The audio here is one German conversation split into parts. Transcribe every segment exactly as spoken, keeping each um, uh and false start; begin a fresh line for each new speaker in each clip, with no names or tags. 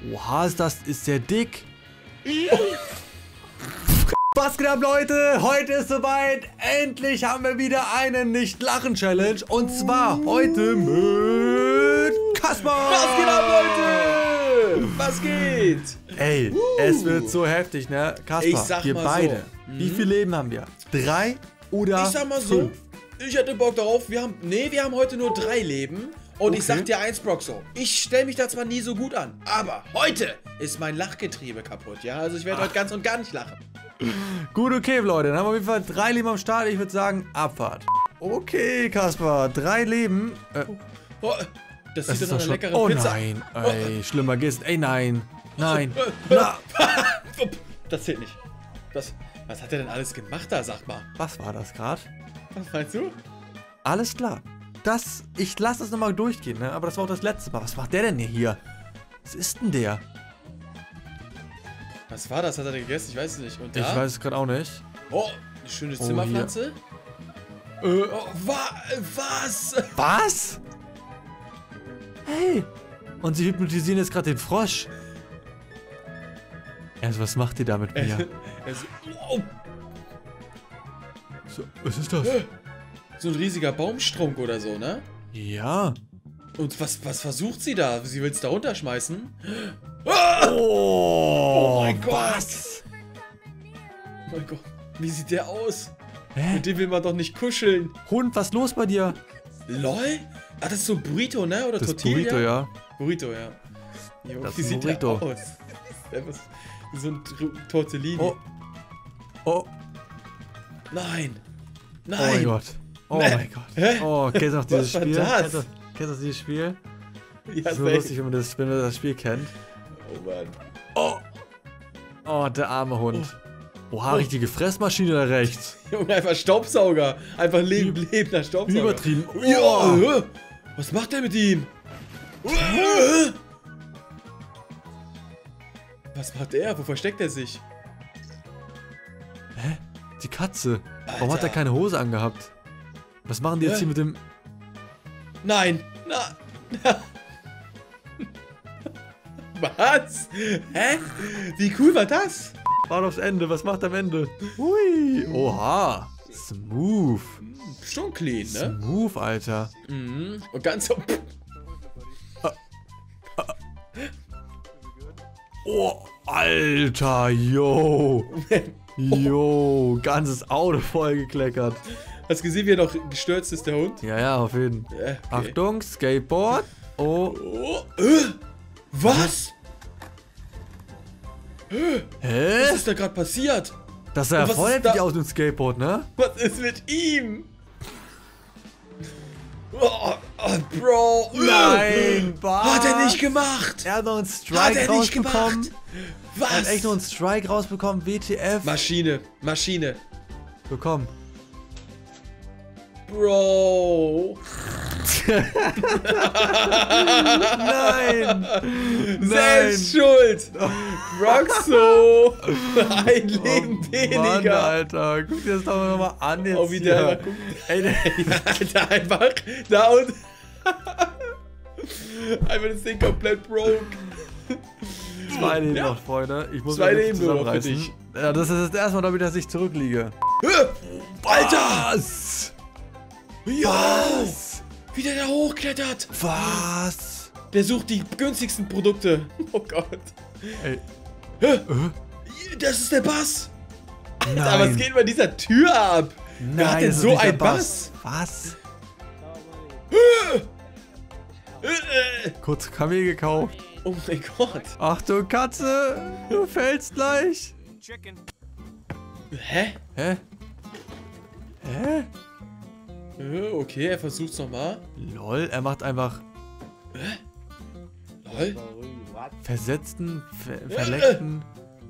Oha, ist das, ist der dick? Was geht ab, Leute? Heute ist soweit. Endlich haben wir wieder eine Nicht-Lachen-Challenge. Und zwar heute mit Kaspar.
Was geht ab, Leute? Was geht?
Ey, uh. es wird so heftig, ne? Kaspar,
ich sag
wir
mal
beide.
So.
Wie viel Leben haben wir? Drei oder
Ich sag mal
fünf?
so, ich hätte Bock darauf. Wir haben, nee, wir haben heute nur drei Leben. Und
okay.
ich sag dir eins, Broxo, ich stelle mich da zwar nie so gut an, aber heute ist mein Lachgetriebe kaputt, ja? Also ich werde heute ganz und gar nicht lachen.
Gut, okay, Leute. Dann haben wir auf jeden Fall drei Leben am Start. Ich würde sagen, Abfahrt. Okay, Kaspar, drei Leben. Äh,
oh, das,
das
sieht
ist
doch
doch
eine
schon...
leckere
Oh
Pizza.
nein, ey, schlimmer geht's. Ey, nein, nein. Na.
Das zählt nicht. Das, was hat er denn alles gemacht da, sag mal?
Was war das gerade?
Was meinst du?
Alles klar. Das, ich lasse es nochmal durchgehen, ne? Aber das war auch das letzte Mal. Was macht der denn hier? Was ist denn der?
Was war das? Hat er denn gegessen? Ich weiß es nicht. Und da?
Ich weiß es gerade auch nicht.
Oh, eine schöne
Oh,
Zimmerpflanze. Äh, oh, wa was?
Was? Hey! Und sie hypnotisieren jetzt gerade den Frosch. Also, was macht ihr da mit mir?
es, oh.
So, was ist das?
So ein riesiger Baumstrunk oder so, ne?
Ja.
Und was, was versucht sie da? Sie will es da runterschmeißen?
Oh,
oh mein Gott!
Was?
Oh mein Gott, wie sieht der aus?
Hä?
Mit dem will man doch nicht kuscheln.
Hund, was ist los bei dir?
LOL? Ah, das ist so ein Burrito, ne? Oder
Das
Tortilla?
Burrito, ja.
Burrito, ja. Jo,
Das
wie
ist ein
sieht
Burrito.
der aus? Der ist so ein Tr- Tortellini.
Oh. Oh.
Nein.
Oh
Nein.
mein Gott. Oh
Nee.
mein Gott.
Hä?
Oh, kennst du noch dieses
Was war
Spiel?
das?
Kennst du, kennst du dieses Spiel?
Ja,
So
safe.
lustig, wenn man das, wenn man das Spiel kennt.
Oh Mann.
Oh. Oh, der arme Hund. Oha,
Oh.
richtige Fressmaschine da rechts.
Junge, einfach Staubsauger. Einfach leb lebender Staubsauger.
Übertrieben. Oh.
Ja, äh, was macht der mit ihm? Äh, Was macht er? Wo versteckt er sich?
Hä? Die Katze. Warum hat
Alter.
er keine Hose angehabt? Was machen die jetzt
Hä?
hier mit dem...
Nein. Na. na. Was? Hä? Wie cool war das?
Warte aufs Ende. Was macht er am Ende? Hui. Oha. Smooth.
Schon clean, ne?
Smooth, Alter.
Mhm. Und ganz so.
Oh, Alter, yo. Yo, ganzes Auto vollgekleckert.
Hast du gesehen, wie er noch gestürzt ist, der Hund?
Ja, ja, auf jeden Fall.
Ja, okay.
Achtung, Skateboard. Oh.
Oh, äh, was?
Hä?
Was ist da gerade passiert?
Das sah ja
Und was
voll
ist
heftig
da-
aus mit dem Skateboard, ne?
Was ist mit ihm? Oh, oh, Bro.
Nein,
Hat er nicht gemacht.
Er hat noch einen
Hat
Strike
er nicht gemacht.
rausbekommen.
Was?
Er hat echt noch einen Strike rausbekommen. W T F.
Maschine. Maschine.
Bekommen.
Bro.
Nein.
Selbst schuld. Broxo. Ein Leben
Oh,
weniger.
Mann, Alter. Guck dir das doch nochmal an jetzt
Oh, wie der
hier.
einfach guckt.
Ey, der,
Alter, einfach da und einfach das Ding komplett broke.
zwei Leben
Ja.
noch, Freunde. Ich muss
Zwei
mich
Leben nur noch für
zusammenreißen.
dich.
Ja, das ist das erste Mal, damit dass ich zurückliege.
Alter!
Was?
Ja!
Was?
Wie der da hochklettert!
Was?
Der sucht die günstigsten Produkte. Oh Gott.
Ey.
Hä? Das ist der Bass!
Nein.
Aber was geht bei dieser Tür ab?
Nein,
Wer hat denn
das ist
so
nicht der
ein Bass?
Was?
Äh, äh.
Kurz Kamel gekauft.
Oh mein Gott.
Achtung, Katze. Du fällst gleich.
Hä?
Hä? Hä?
Äh, Okay, er versucht's nochmal.
Lol, er macht einfach
Lol.
versetzten, ver verleckten.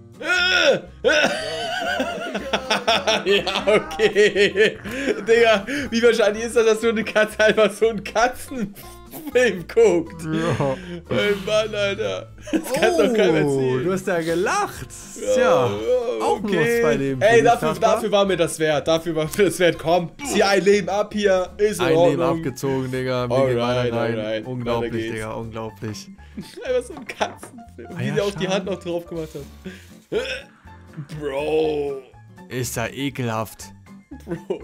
Ja, okay. Digga, wie wahrscheinlich ist das, dass so eine Katze einfach so einen Katzen Film guckt.
Ja.
Ey, Mann, Alter. Das
Oh,
kannst doch keiner erzählen.
du hast ja gelacht. Tja,
Ja,
auch nur zwei Leben.
Ey,
für dich,
dafür,
Kaspar.
dafür war mir das wert. Dafür war mir das wert. Komm, zieh ein Leben ab hier. Ist in
Ein Leben
Ordnung.
abgezogen, Digga. Wir
Alright,
gehen weiter rein.
alright.
Unglaublich,
Weiter geht's.
Digga, unglaublich.
Einfach so ein Katzenfilm.
Ah
Wie
ja,
der auch die
schade.
Hand noch drauf gemacht hat. Bro.
Ist ja ekelhaft.
Bro.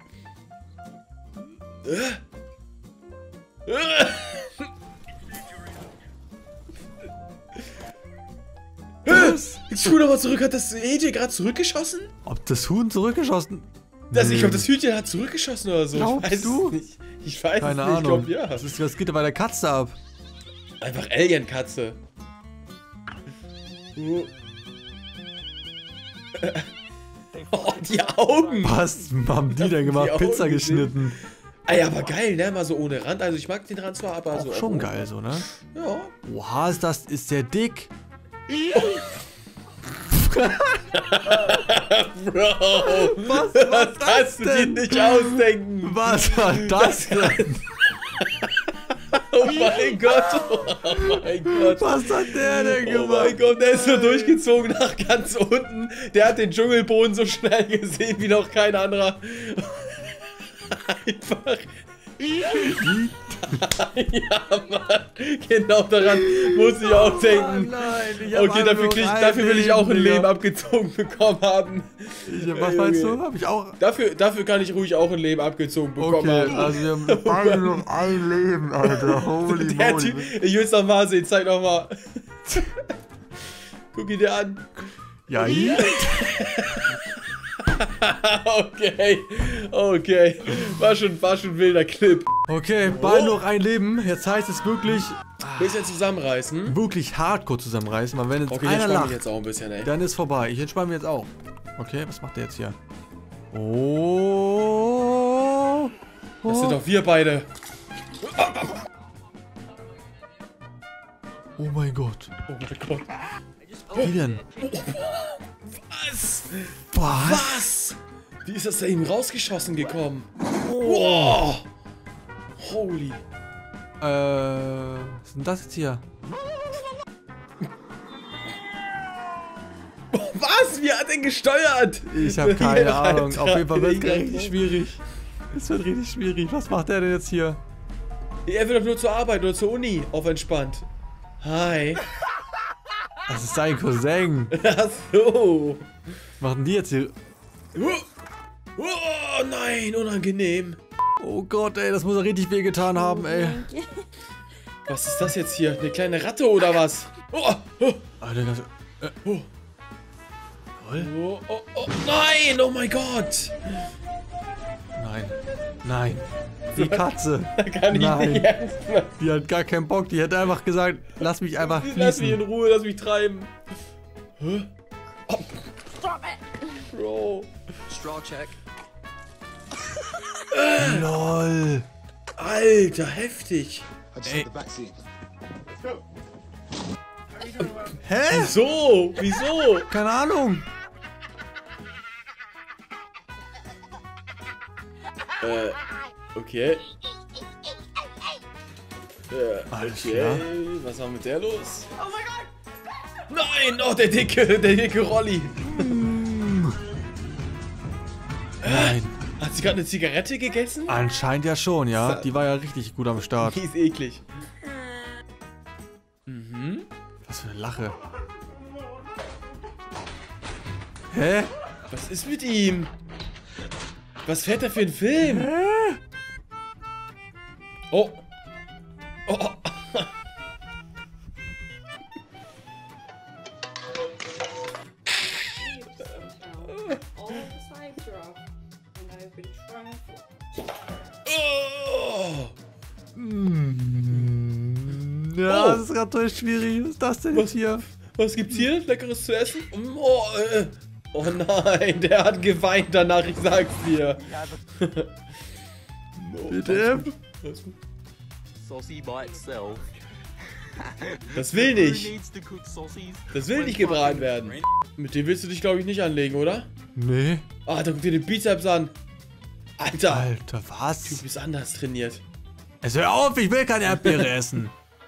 Was?
Jetzt spul doch mal zurück. Hat das Hähnchen gerade zurückgeschossen?
Ob das Huhn zurückgeschossen?
Das, ich
Nee.
glaube, das Hühnchen hat zurückgeschossen oder so.
Glaubst
ich weiß
du?
Es nicht. Ich weiß
Keine
es nicht.
Ahnung.
Ich glaube, ja.
Was, ist, was geht da bei der Katze ab?
Einfach Alien-Katze. Oh, die Augen.
Was haben die denn gemacht?
Die Augen
Pizza
gesehen.
geschnitten.
Ey, aber geil, ne? Mal so ohne Rand. Also ich mag den Rand zwar, aber
Auch
so.
schon
ohne.
geil so, ne?
Ja.
Oha, ist das, ist der dick?
Bro.
Was
Das
war das
kannst du dir
denn?
nicht ausdenken.
Was war das denn?
Oh mein Gott. Oh mein Gott.
Was hat der denn
Oh
gemacht?
mein Gott, der ist so durchgezogen nach ganz unten. Der hat den Dschungelboden so schnell gesehen wie noch kein anderer. Einfach. Ja, Mann. Genau daran muss ich auch denken.
Oh nein, ich hab
Okay,
einfach
dafür,
nur
krieg,
ein
dafür will ich auch ein
Digga.
Leben abgezogen bekommen haben.
Ich, was meinst du? Hab ich auch.
Dafür, dafür kann ich ruhig auch ein Leben abgezogen bekommen
Okay,
haben.
also wir haben beide noch ein Leben, Alter. Holy
Der
moly.
Typ, ich will es noch mal sehen, zeig noch mal. Guck ihn dir an.
Ja, hier?
Okay, okay. War schon, war schon ein wilder Clip.
Okay, beide noch ein Leben. Jetzt heißt es wirklich,
Bisschen zusammenreißen.
wirklich hardcore zusammenreißen, weil wenn jetzt
Okay, ich
einer
entspanne mich
lacht,
jetzt auch ein bisschen, ey.
dann ist vorbei. Ich entspanne mich jetzt auch. Okay, was macht der jetzt hier? Oh.
Das sind
oh.
doch wir beide.
Oh mein Gott.
Oh mein Gott.
Wie denn?
Was?
Was?
Was? Wie ist das da eben rausgeschossen gekommen? Wow. Holy.
Äh, was ist denn das jetzt hier?
Was? Wie hat er gesteuert?
Ich habe keine
Ja,
Ahnung.
Alter,
Auf jeden Fall wird es
Digga.
richtig schwierig. Es wird richtig schwierig. Was macht der denn jetzt hier?
Er will doch nur zur Arbeit oder zur Uni. Auf entspannt. Hi.
Das ist sein Cousin.
Ach so.
Was machen die jetzt hier?
Oh nein, unangenehm.
Oh Gott, ey, das muss er richtig wehgetan haben, ey.
Was ist das jetzt hier? Eine kleine Ratte oder was? Oh, oh,
Alter, das, äh,
oh. Oh, oh, oh, nein, oh mein Gott.
nein, nein. Die Katze.
Da kann ich
Nein.
nicht ernst machen.
Die hat gar keinen Bock. Die hat einfach gesagt, lass mich einfach
Lass mich in
fließen.
Ruhe, lass mich treiben. Hä? Oh. Bro.
Straw check.
Lol.
Alter, heftig.
I just
Ey.
hit the backseat.
Hä?
Wieso? Wieso?
Keine Ahnung.
Äh, okay. Äh,
Alles
okay.
klar.
Was war mit der los? Oh mein Gott! Nein! Oh, der dicke, der dicke Rolli.
Nein.
Hat sie gerade eine Zigarette gegessen?
Anscheinend ja schon, ja. Die war ja richtig gut am Start.
Die ist eklig. Mhm.
Was für eine Lache. Hä?
Was ist mit ihm? Was fährt er für ein Film?
Hä?
Oh. Oh.
All the sides are off, and I've been trying for.
Oh.
Mm, Ja,
Oh.
das ist gerade so schwierig. Was ist das denn jetzt hier?
Was gibt's hier? Leckeres zu essen? Oh, äh. oh nein, der hat geweint danach, ich sag's dir.
Bitte?
Saucy by itself.
Das will
Who
nicht.
needs to cook saucies?
Das will nicht gebraten werden. Mit dem willst du dich, glaube ich, nicht anlegen, oder?
Nee.
Ah, da guck dir den Bizeps an. Alter,
Alter,
du
was?
bist anders trainiert.
Es hör auf, ich will keine Erdbeere essen.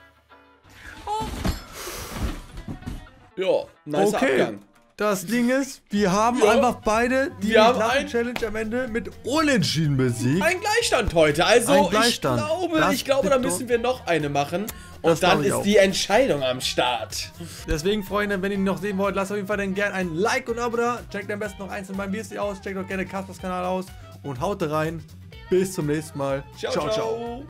Ja, nicer
Okay.
Abgang.
Das Ding ist, wir haben
Ja.
einfach beide die
Wir haben ein-
Challenge am Ende mit Unentschieden besiegt.
Ein Gleichstand heute. Also
Ein Gleichstand.
ich glaube,
Das
ich glaube, da
tippt
müssen wir noch eine machen. Und
Das
dann
glaube ich
ist
auch.
die Entscheidung am Start.
Deswegen, Freunde, wenn ihr ihn noch sehen wollt, lasst auf jeden Fall dann gerne ein Like und ein Abo da. Checkt am besten noch eins in meinem B S C aus. Checkt auch gerne Kaspers Kanal aus. Und haut rein. Bis zum nächsten Mal.
ciao. ciao.